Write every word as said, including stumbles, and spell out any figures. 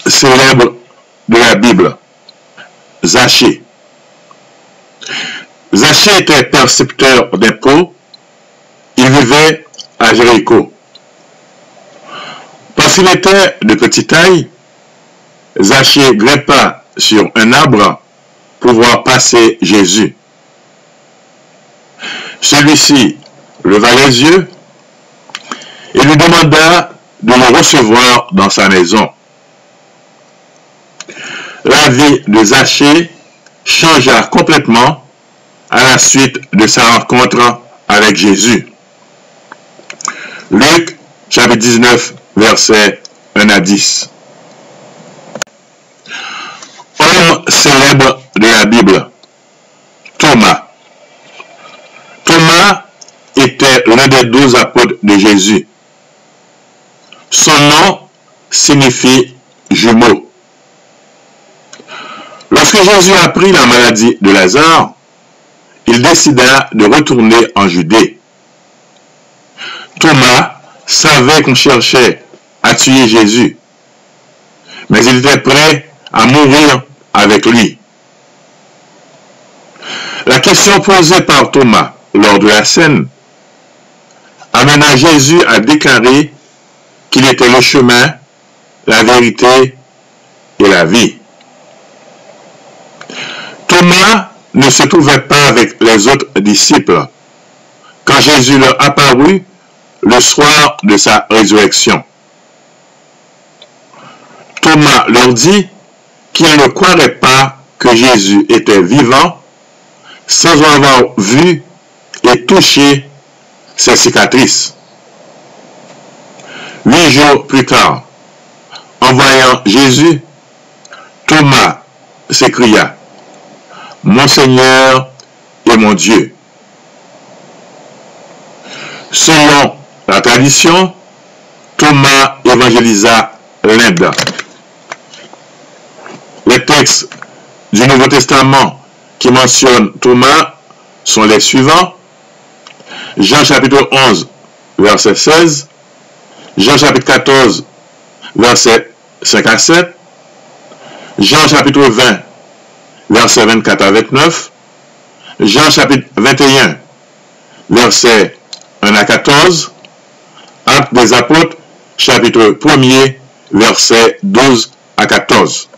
célèbre de la Bible, Zachée. Zachée était percepteur d'impôts. Il vivait à Jéricho. Parce qu'il était de petite taille, Zachée grimpa sur un arbre pour voir passer Jésus. Celui-ci leva les yeux et lui demanda de le recevoir dans sa maison. La vie de Zachée changea complètement à la suite de sa rencontre avec Jésus. Luc, chapitre dix-neuf, versets un à dix. Homme célèbre de la Bible, Thomas. Thomas était l'un des douze apôtres de Jésus. Son nom signifie jumeau. Lorsque Jésus apprit la maladie de Lazare, il décida de retourner en Judée. Thomas savait qu'on cherchait à tuer Jésus, mais il était prêt à mourir avec lui. La question posée par Thomas lors de la scène amena Jésus à déclarer qu'il était le chemin, la vérité et la vie. Thomas ne se trouvait pas avec les autres disciples quand Jésus leur apparut le soir de sa résurrection. Thomas leur dit qu'il ne croirait pas que Jésus était vivant sans avoir vu et touché ses cicatrices. Huit jours plus tard, en voyant Jésus, Thomas s'écria: « Mon Seigneur et mon Dieu !» Selon la tradition, Thomas évangélisa l'Inde. Les textes du Nouveau Testament qui mentionnent Thomas sont les suivants. Jean chapitre onze, verset seize. Jean chapitre quatorze, verset cinq à sept. Jean chapitre vingt, verset vingt-quatre à vingt-neuf. Jean chapitre vingt et un, verset un à quatorze. Actes des Apôtres, chapitre premier, verset douze à quatorze.